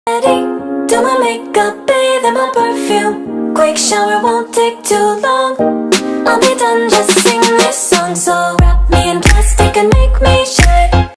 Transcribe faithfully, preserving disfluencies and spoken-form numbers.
Ready, do my makeup, bathe in my perfume. Quick shower won't take too long. I'll be done, just sing this song so